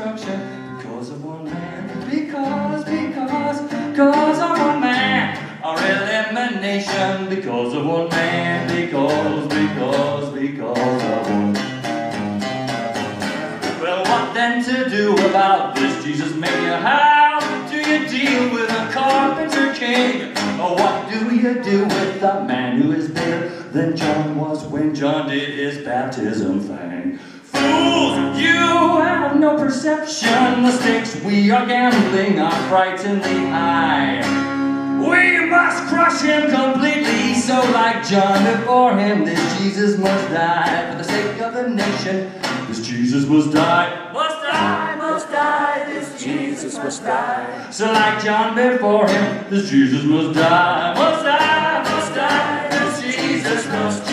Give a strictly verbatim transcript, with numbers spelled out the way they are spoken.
destruction because of one man. Because, because, because of one man. Our elimination because of one man. Because, because, because of one. Well, what then to do about this Jesus mania? How do you deal with a carpenter king? Or what do you do with a man who is bigger than John was when John did his baptism thing? Fools, you have no perception. The stakes we are gambling are frighteningly high. We must crush him completely, so like John before him, this Jesus must die. For the sake of the nation, this Jesus must die. Must die, must die, this Jesus must die. So like John before him, this Jesus must die. Must die, must die, this Jesus must die.